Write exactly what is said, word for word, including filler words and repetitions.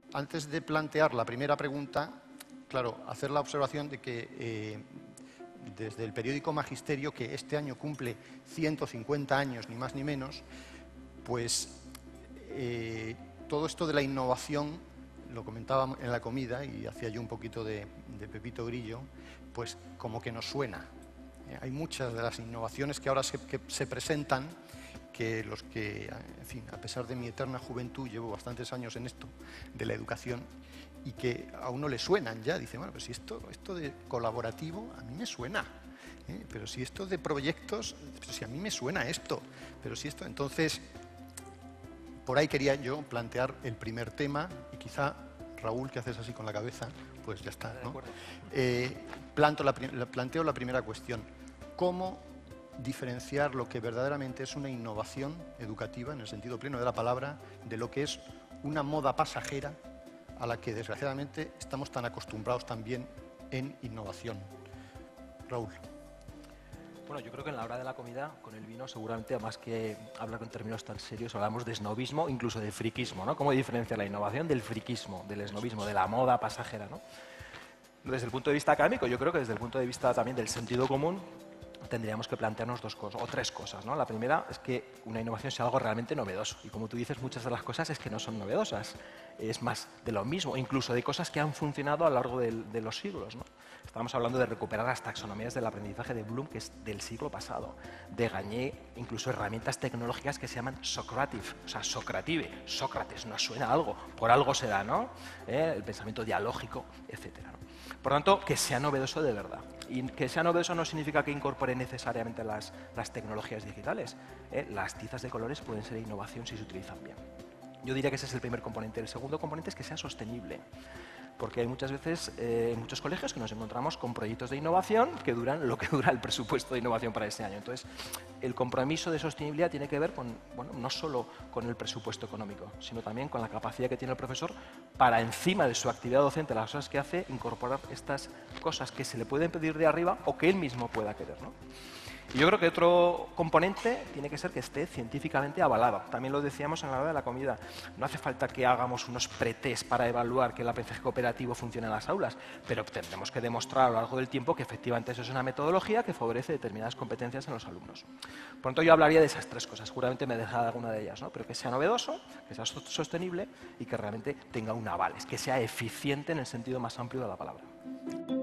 antes de plantear la primera pregunta, claro, hacer la observación de que eh, desde el periódico Magisterio, que este año cumple ciento cincuenta años, ni más ni menos, pues eh, todo esto de la innovación, lo comentaba en la comida y hacía yo un poquito de, de Pepito Grillo, pues como que nos suena. Eh, hay muchas de las innovaciones que ahora se, que se presentan, que los que, en fin, a pesar de mi eterna juventud, llevo bastantes años en esto, de la educación, y que a uno le suenan ya. Dice, bueno, pero si esto, esto de colaborativo a mí me suena, ¿eh? Pero si esto de proyectos, pero si a mí me suena esto, pero si esto... Entonces, por ahí quería yo plantear el primer tema, y quizá, Raúl, que haces así con la cabeza, pues ya está, ¿no? Eh, planto la, planteo la primera cuestión. ¿Cómo diferenciar lo que verdaderamente es una innovación educativa, en el sentido pleno de la palabra, de lo que es una moda pasajera a la que desgraciadamente estamos tan acostumbrados también en innovación? Raúl. Bueno, yo creo que en la hora de la comida, con el vino, seguramente, más que hablar con términos tan serios, hablamos de snobismo, incluso de friquismo, ¿no? ¿Cómo diferenciar la innovación del friquismo, del snobismo, de la moda pasajera, ¿no? Desde el punto de vista académico, yo creo que desde el punto de vista también del sentido común, tendríamos que plantearnos dos cosas, o tres cosas, ¿no? La primera es que una innovación sea algo realmente novedoso. Y como tú dices, muchas de las cosas es que no son novedosas. Es más de lo mismo, incluso de cosas que han funcionado a lo largo de, de los siglos, ¿no? Estamos hablando de recuperar las taxonomías del aprendizaje de Bloom, que es del siglo pasado. De Gagné, incluso herramientas tecnológicas que se llaman Socrative, o sea, Socrative. Sócrates, nos suena algo, por algo será, ¿no? ¿Eh? El pensamiento dialógico, etcétera, ¿no? Por tanto, que sea novedoso de verdad. Y que sea novedoso no significa que incorpore necesariamente las, las tecnologías digitales. ¿eh? Las tizas de colores pueden ser innovación si se utilizan bien. Yo diría que ese es el primer componente. El segundo componente es que sea sostenible. Porque hay muchas veces, eh, en muchos colegios, que nos encontramos con proyectos de innovación que duran lo que dura el presupuesto de innovación para ese año. Entonces, el compromiso de sostenibilidad tiene que ver con, bueno, no solo con el presupuesto económico, sino también con la capacidad que tiene el profesor para, encima de su actividad docente, las cosas que hace, incorporar estas cosas que se le pueden pedir de arriba o que él mismo pueda querer, ¿no? Y yo creo que otro componente tiene que ser que esté científicamente avalado. También lo decíamos en la hora de la comida. No hace falta que hagamos unos pretest para evaluar que el aprendizaje cooperativo funciona en las aulas, pero tendremos que demostrar a lo largo del tiempo que efectivamente eso es una metodología que favorece determinadas competencias en los alumnos. Por lo tanto, yo hablaría de esas tres cosas. Seguramente me dejaré alguna de ellas, ¿no? Pero que sea novedoso, que sea sostenible y que realmente tenga un aval, que sea eficiente en el sentido más amplio de la palabra.